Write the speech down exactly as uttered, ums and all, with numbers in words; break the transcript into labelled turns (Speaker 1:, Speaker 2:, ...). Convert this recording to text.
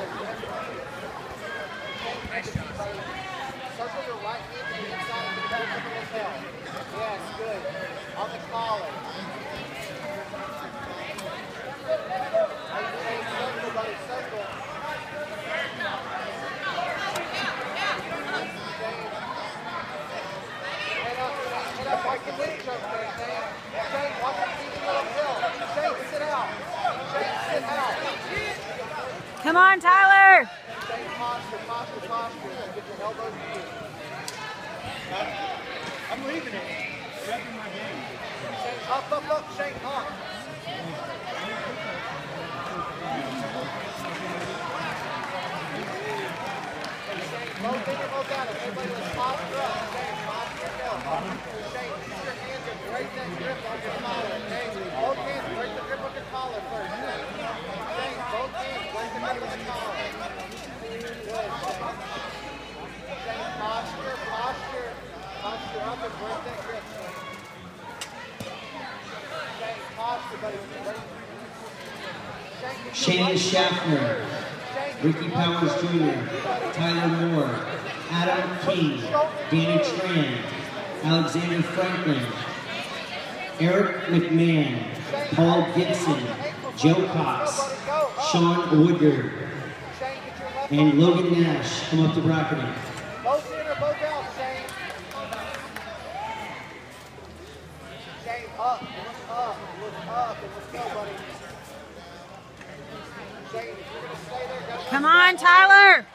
Speaker 1: Circle your right knee to the inside of the back of the lapel. Yes, good. On the collar. How you doing? Circle, buddy, circle. Head up, head up, watch the knee choke there, Shane. Shane, watch the knee little hill. Shane, sit out. Shane, sit out.
Speaker 2: Come on, Tyler.
Speaker 1: Shane, posture, posture, posture. Get your elbows to you.
Speaker 3: I'm leaving it. Wrapping my hand.
Speaker 1: Shane, up, up, up, Shane, up. Shane, both in or both out. Everybody let's posture up. Shane, posture go. Shane, use your hands and break that grip on your collar. Shane, both hands, break the grip on your collar first. Shane, Shane both hands, break the grip on the collar. Good. Shane, posture, posture. Posture up and break that grip, Shane. Shane, posture, buddy.
Speaker 4: Shane Schaffner, Ricky Powers Junior, Tyler Moore, Adam King, Danny Tran, Alexander Franklin, Eric McMahon, Paul Gibson, Joe Cox, Sean Woodard, and Logan Nash come up to bracketing.
Speaker 1: Both in or both out, Shane. Shane, up, look up, look up, and let's go, buddy. Shane, if you're going to stay there, go.
Speaker 2: Come on, Tyler.